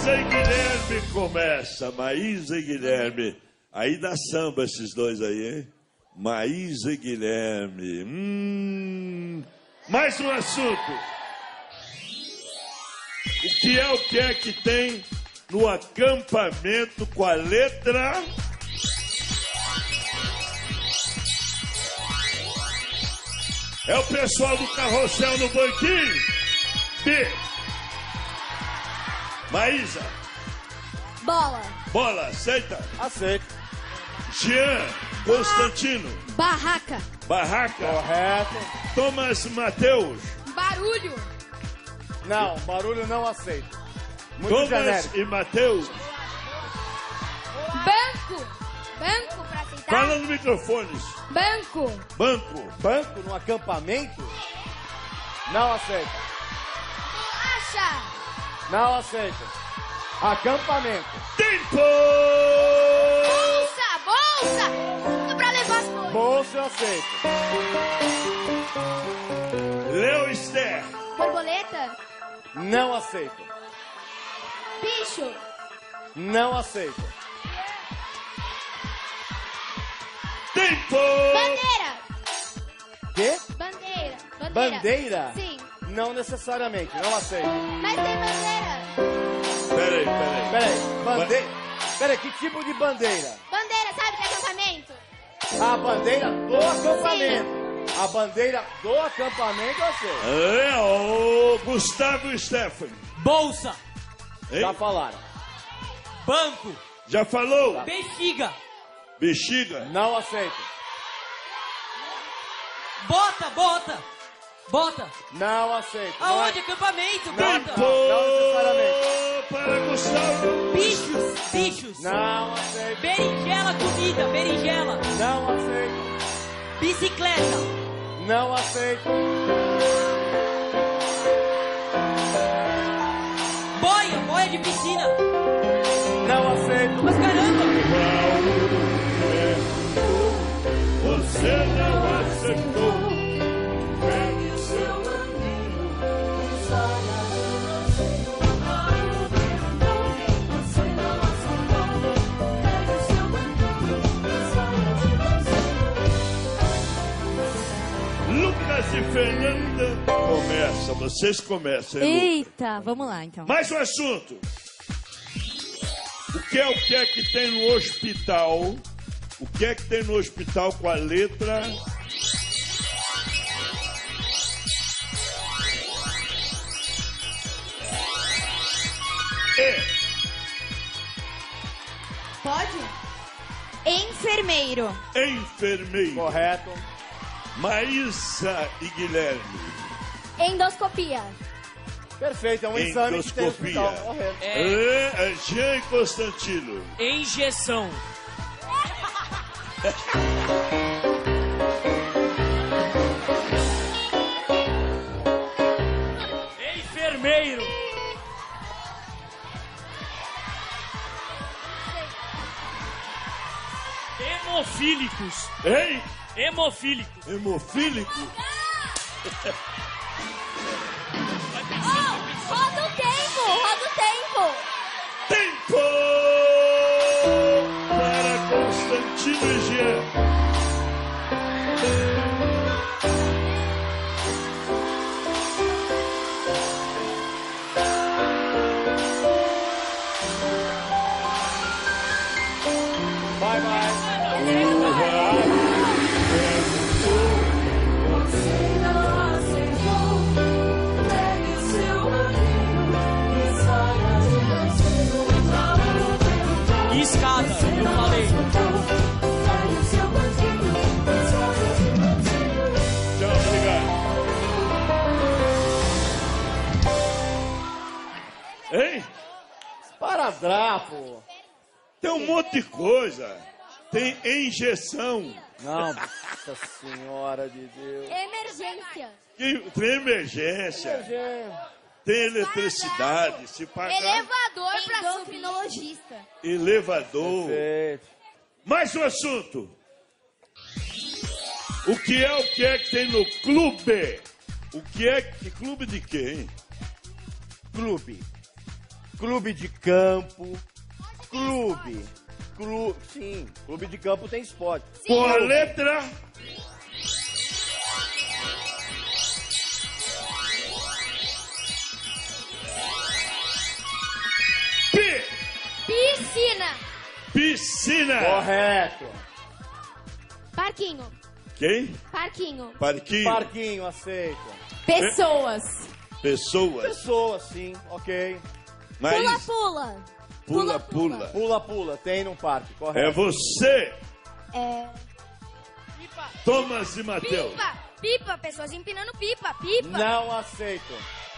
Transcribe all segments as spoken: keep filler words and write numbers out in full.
Maísa e Guilherme começa. Maísa e Guilherme. Aí dá samba esses dois aí, hein? Maísa e Guilherme. Hum... Mais um assunto. O que é o que é que tem no acampamento com a letra... É o pessoal do carrossel no banquinho? B. Maísa. Bola. Bola, aceita? Aceito. Jean. Constantino. Barraca. Barraca. Correto. Thomas Mateus. Barulho. Não, barulho não aceito. Muito Thomas genérico. e Mateus. Banco. Banco pra aceitar. Fala no microfone. Banco. Banco. Banco no acampamento? Não aceito. Acha. Não aceito. Acampamento. Tempo! Bolsa. Bolsa. Tudo pra levar as coisas. Bolsa eu aceito. Leo Esther. Borboleta. Não aceito. Bicho. Não aceito. Tempo! Bandeira. Quê? Bandeira. Bandeira. Bandeira? Sim. Não necessariamente, não aceito. Mas tem bandeira. Peraí, peraí. Peraí, bandeira. Peraí, que tipo de bandeira? Bandeira, sabe, de acampamento? A bandeira do acampamento. A bandeira do acampamento eu aceito. É, o Gustavo Stephanie. Bolsa. Hein? Já falaram. Banco. Já falou? Bexiga. Bexiga. Não aceito. Bota, bota. Bota. Não aceito. Não Aonde? é- Acampamento, Não, bota. não, não necessariamente. Para Gustavo. Bichos, bichos. Não aceito. Berinjela, comida, berinjela. Não aceito. Bicicleta. Não aceito. Boia, boia de piscina. Não aceito. Mas caramba. Você não acertou. Pegue seu amigo. Lucas e Fernanda. Começa, vocês começam, hein, Lucas? Eita, vamos lá então. Mais um assunto. O que é o que é que tem no hospital? O que é que tem no hospital com a letra... E. Pode? Enfermeiro. Enfermeiro. Correto. Maísa e Guilherme. Endoscopia. Perfeito, é um exame que tem no Endoscopia. hospital. Correto. É, É, Jean e Constantino. injeção. Enfermeiro. Hemofílicos. Hein? Hemofílicos. Hemofílico. Oh, roda o tempo, roda o tempo. Tempo! Para Constantino e Jean. Vai, vai. Escada, eu falei. Tchau, obrigado. Hein? Esparadrapo. Tem um monte de coisa. Tem injeção. Não, nossa senhora de Deus. Emergência. Tem tem emergência. Tem eletricidade. Se pagar. Elevador para endocrinologista. Elevador. Perfeito. Mais um assunto. O que é o que é que tem no clube? O que é que... Clube de quê, hein? Clube. clube de campo, clube, clube, sim, clube de campo tem esporte. Com a letra P. Piscina. Piscina. Correto. Parquinho. Quem? Parquinho. Parquinho. Parquinho, aceito. Pessoas. Pessoas. Pessoa, sim, ok. Pula, Mas pula. pula, pula. Pula, pula, tem num parque, É correto. você, É... Thomas e Matheus. Pipa. Pipa. Pessoas empinando pipa. Pipa. Não aceito.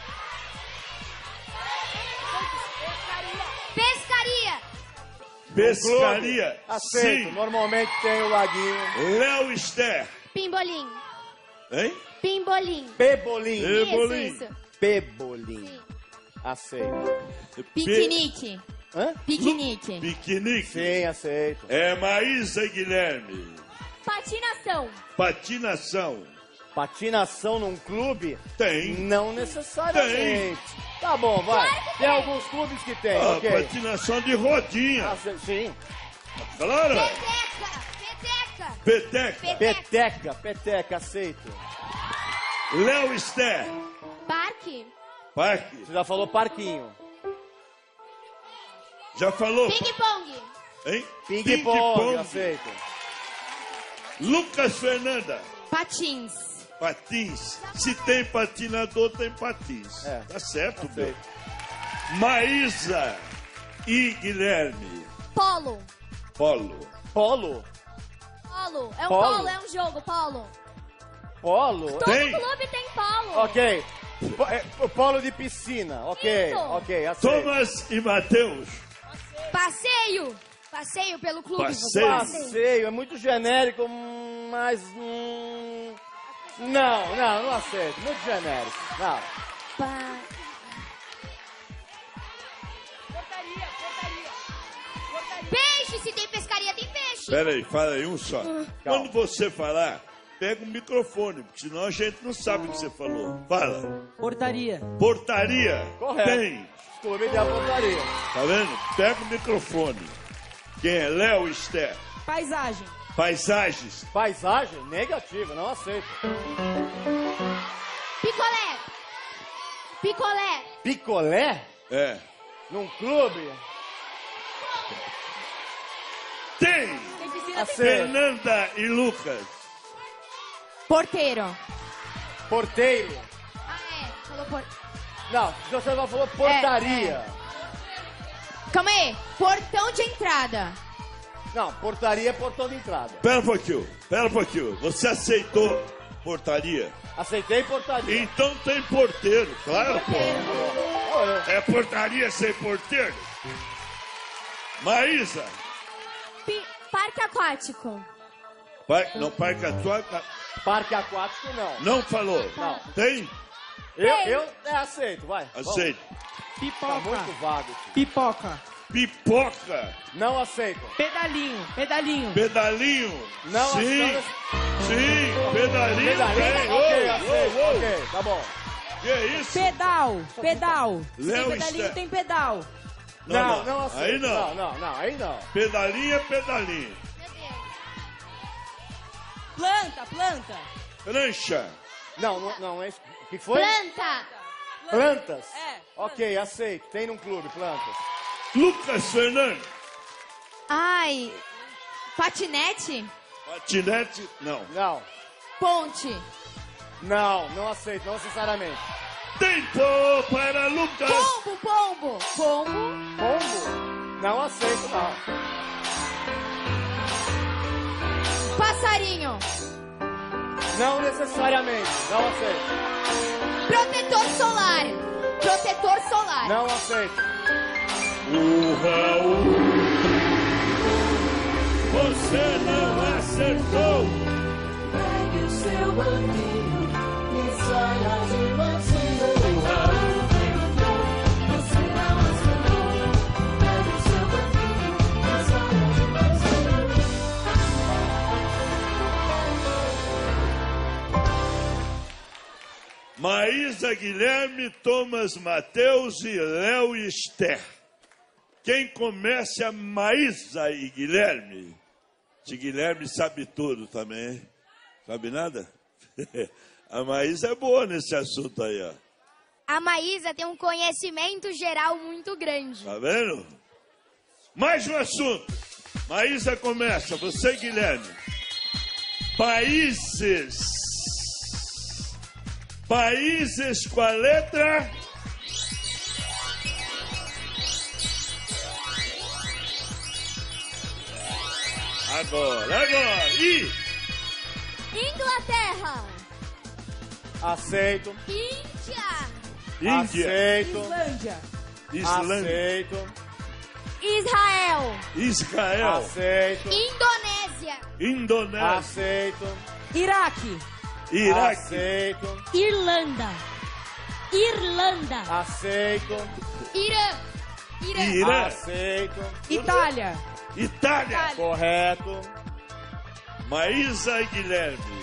Pescaria. Pescaria. Clube, aceito. Sim. Normalmente tem o laguinho. Léo Esther. Pimbolim. Hein? Pimbolim. Pebolim. Pebolim. Isso, isso. Pebolim. Sim. Aceito. Piquenique. Hã? Piquenique. Piquenique. Sim, aceito. É Maísa e Guilherme. Patinação. Patinação. Patinação num clube? Tem. Não necessariamente. Tá bom, vai. Tem alguns clubes que tem, Ah, ok. patinação de rodinha. Ace- Sim. Claro. Peteca. Peteca. Peteca. Peteca, peteca, aceito. Léo Esther. Parque. Parque. Você já falou parquinho. Já falou? Ping-pong. Hein? Ping-pong, aceito. Lucas Fernanda. Patins. Patins. Se tem patinador, tem patins. É. Tá certo, meu. Aceito. Maísa e Guilherme. Polo. Polo. Polo? Polo. É um Polo? polo, é um jogo. Polo. Polo? Todo Tem. clube tem polo. Ok. Po- é, polo de piscina. Ok, Isso. ok, aceito. Thomas e Matheus. Passeio. Passeio pelo clube. Passeio. Passeio, é muito genérico, hum, mas... hum, não, não, não aceito. Muito genérico. Não. Pa... Peixe. Se tem pescaria, tem peixe. Pera aí, fala aí um só. Quando você falar, pega o microfone, porque senão a gente não sabe o que você falou. Fala. Portaria. Portaria. Correto. Tem. Clube de portaria. Tá vendo? Pega o microfone. Quem é? Léo Esther. Paisagem. Paisagens. Paisagem? Negativa, não aceito. Picolé. Picolé. Picolé? É. Num clube? Tem. Tem piscina, tem... Aceito. Fernanda e Lucas. Porteiro. Porteiro? Ah, é. Falou por... Não, você já falou portaria. Calma aí. Portão de entrada. Não, portaria é portão de entrada. Pera um pouquinho. Pera um pouquinho. Você aceitou portaria? Aceitei portaria. Então tem porteiro. Claro, pô. Olha, É portaria sem porteiro? Maísa. Pi... Parque aquático. Par... Não, parque aquático. parque aquático não. Não falou. Não. Tem? Eu, eu é, aceito, vai. Vamos. Aceito. Tá Pipoca. muito vago. Tio. Pipoca. Pipoca. Não aceito. Pedalinho. Pedalinho. Pedalinho. Não Sim. aceito. Sim. Pedalinho. Pedalinho? Tem. Ok, Ô, aceito. ô, ô. Ok, tá bom. Que é isso? Pedal. Pedal. Se Léo tem pedalinho, Esther. tem pedal. Não, não, aceito. Aí não. Não, não, não, aí não. Pedalinho é pedalinho. Meu Deus. Planta, planta. Prancha. Não, não, não é isso. O que foi? Planta. Plantas? É. Ok, aceito. Tem num clube, plantas. Lucas Fernandes. Ai. Patinete. Patinete. Não. Não. Ponte. Não, não aceito, não necessariamente. Tempo para Lucas. Pombo, pombo. Pombo. Pombo? Não aceito, não. Passarinho. Não necessariamente, não aceito. Protetor solar. Protetor solar. Não aceito. O Raul. Você não acertou. Pegue o seu banquinho e saia de mansinho. O Raul perguntou, você não acertou. Pegue o seu banquinho e saia de mansinho. Maísa, Guilherme, Thomas, Matheus e Léo Esther. Quem começa é a Maísa e Guilherme. De Guilherme sabe tudo também. Sabe nada? A Maísa é boa nesse assunto aí, ó. A Maísa tem um conhecimento geral muito grande. Tá vendo? Mais um assunto. Maísa começa, você, Guilherme. Países. Países com a letra... Agora, agora. I. Inglaterra. Aceito. Índia. Índia. Aceito. Islândia. Islândia. Aceito. Israel. Israel. Aceito. Indonésia. Indonésia. Aceito. Iraque. Iraque. Aceito. Irlanda. Irlanda. Aceito. Irã. Irã. Irã. Aceito. Itália. Itália. Correto. Maísa e Guilherme.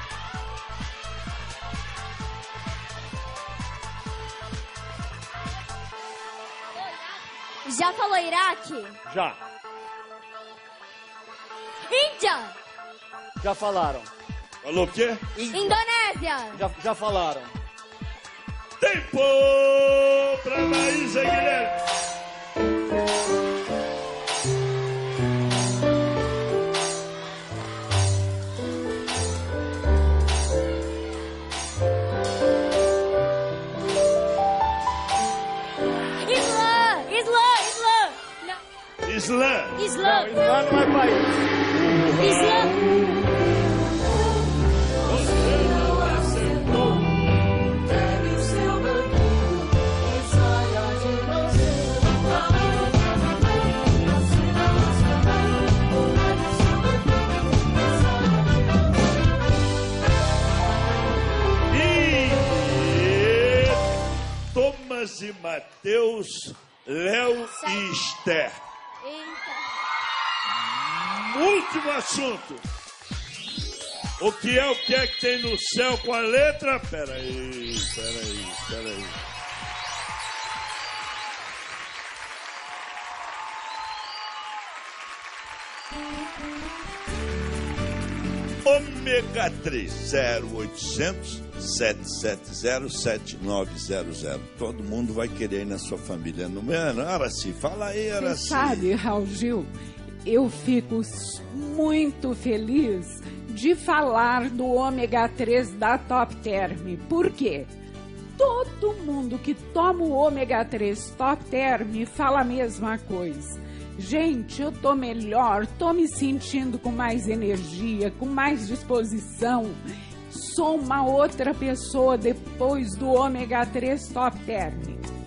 Já falou Iraque? Já. Índia. Já falaram. Falou o quê? Indonésia. Já, já falaram. Tempo pra Maísa e Guilherme. Islã. Islã. Islã. Não. Islã. Islã. Islã não é país. Islã. Você não acertou. Pegue o seu banquinho e saia de mansinho. Você não acertou. Pegue o seu banquinho e saia de mansinho. E Thomas e Mateus, Léo e Esther. Eita. Último assunto. O que é o que é que tem no céu com a letra? Peraí, peraí, peraí. Ômega três, zero oitocentos, sete sete zero, sete nove zero zero. Todo mundo vai querer ir na sua família, não é? Araci, fala aí, Você Araci. sabe, Raul Gil, eu fico s- muito feliz de falar do ômega três da Top Term. Por quê? Todo mundo que toma o ômega três Top Term fala a mesma coisa. Gente, eu tô melhor, tô me sentindo com mais energia, com mais disposição. Sou uma outra pessoa depois do ômega três Top Term.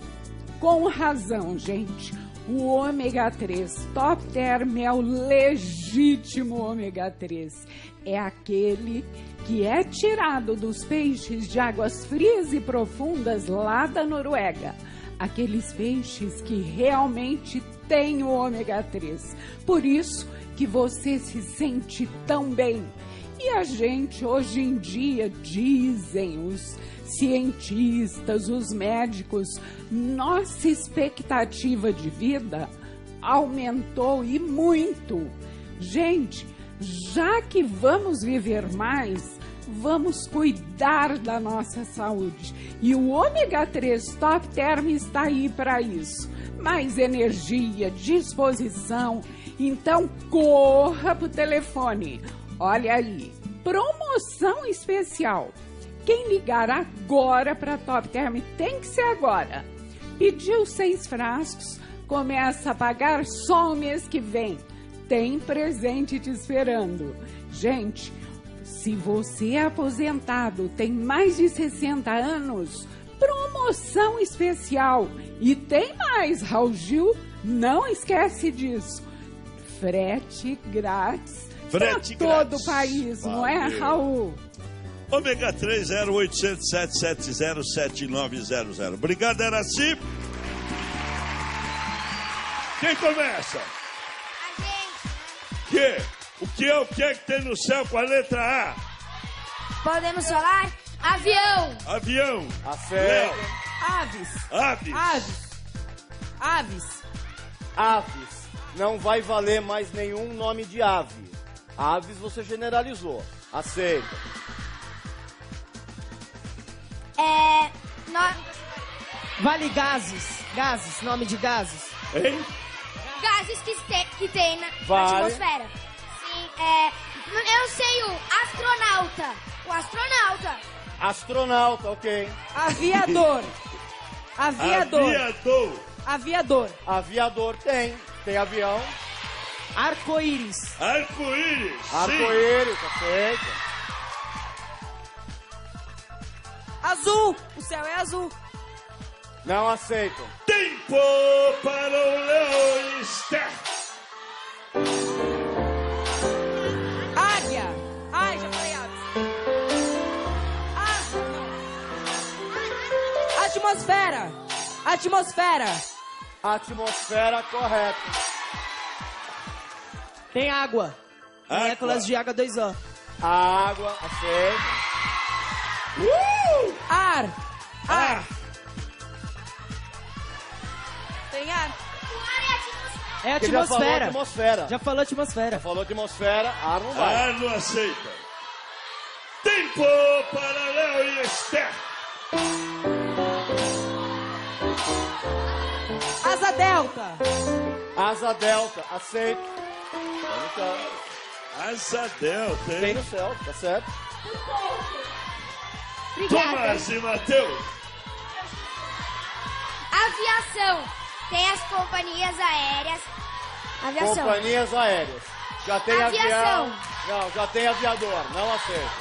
Com razão, gente. O ômega três Top Term é o legítimo ômega três. É aquele que é tirado dos peixes de águas frias e profundas lá da Noruega. Aqueles peixes que realmente têm o ômega três. Por isso que você se sente tão bem. E a gente, hoje em dia, dizem os cientistas, os médicos, nossa expectativa de vida aumentou e muito. Gente, já que vamos viver mais, vamos cuidar da nossa saúde. E o ômega três Top Term está aí para isso. Mais energia, disposição. Então, corra pro telefone. Olha aí, promoção especial. Quem ligar agora para Top Term tem que ser agora. Pediu seis frascos, começa a pagar só o mês que vem. Tem presente te esperando. Gente, se você é aposentado, tem mais de sessenta anos, promoção especial. E tem mais, Raul Gil, não esquece disso. Frete grátis Frete para todo grátis. o país, não é, Valeu. Raul? Ômega três, zero oitocentos, sete sete zero, sete nove zero zero. Obrigado, Araci. Quem começa? A gente. Que? O que é o que é que tem no céu com a letra A? Podemos falar? Avião. Avião. Aceito. Aves. Aves. Aves. Aves. Aves. Não vai valer mais nenhum nome de ave. Aves você generalizou. Aceita. É. No... Vale gases. Gases, nome de gases. Hein? Gases que, te... que tem na... Vale. na atmosfera. Sim, é. Eu sei o astronauta. O astronauta. Astronauta, ok. Aviador. Aviador. Aviador. Aviador. Aviador tem. Tem avião. Arco-íris. Arco-íris. Sim. Arco-íris, aceita. Azul. O céu é azul. Não aceitam. Tempo para o Léo Esther. Águia. Ai, já falei aves. Ah, não. Atmosfera. Atmosfera. Atmosfera correta. Tem água. Água. Moléculas de H dois O. Água, aceita. Uh! Ar. Ar. Ah, Tem ar. O ar é atmosfera. É Porque já falou atmosfera. atmosfera. Já falou atmosfera. Falou atmosfera, ar não vai. ar não aceita. Tempo para Léo e Esther. Asa delta. Asa delta, aceita. Tem no céu. Asa delta, Tem hein? no céu, tá certo? Obrigada. Tomás e Matheus. Aviação. Tem as companhias aéreas. Aviação. Companhias aéreas. Já tem Aviação. avião. Não, já tem aviador. Não aceita.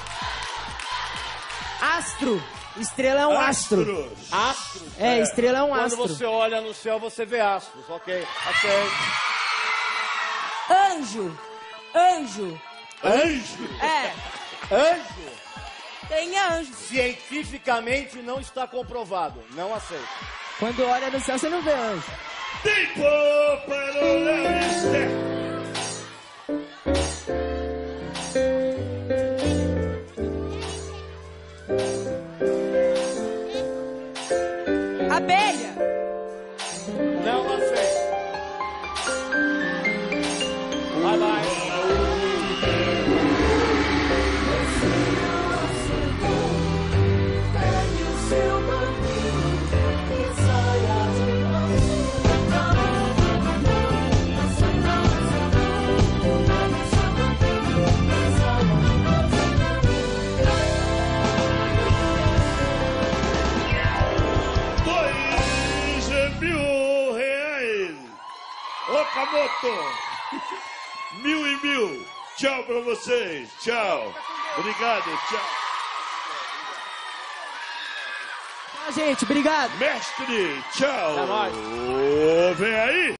Astro. Estrela é um astro. Astros. Astros. É, estrela é um Quando astro. você olha no céu, você vê astros. Ok, aceita. Anjo. Anjo. Anjo. É. Anjo. Tem anjo. Cientificamente não está comprovado. Não aceita. Quando olha no céu, você não vê anjo. Tempo para o Léo e Esther. Abelha. Não aceita. Vai, vai. Pegue o seu banquinho e saia de mansinho. Pegue o seu banquinho e saia de Dois mil reais. Ô, Camoto. Mil e mil. Tchau pra vocês. Tchau. Obrigado. Tchau. Tchau, gente. Obrigado. Mestre. Tchau. Até mais. Ô, vem aí.